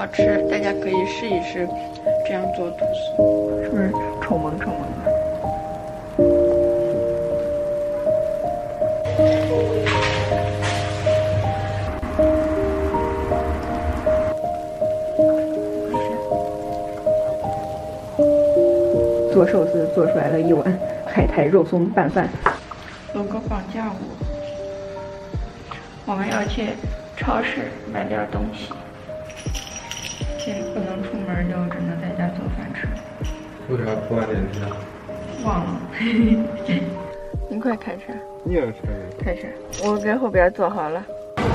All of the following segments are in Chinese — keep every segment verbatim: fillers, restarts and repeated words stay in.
吃，大家可以试一试这样做吐司，是不是丑萌丑萌的？做寿司做出来了一碗海苔肉松拌饭。有个放假午，我们要去超市买点东西。现在不能出门，就只能在家做饭吃。 为啥不晚点吃啊？ 忘了。你快开车。 你也开车。 开车，我在后边坐好了。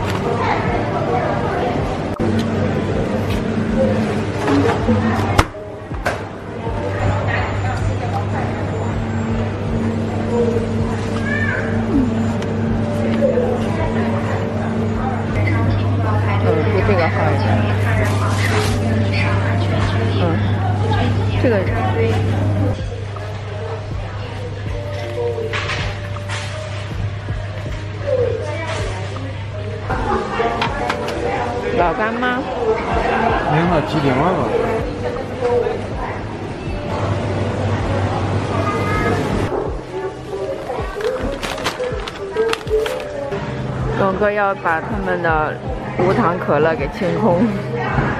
这个好一点。嗯，这个。老干妈。 两个鸡丁丸吧。 龙哥要把他们的无糖可乐给清空。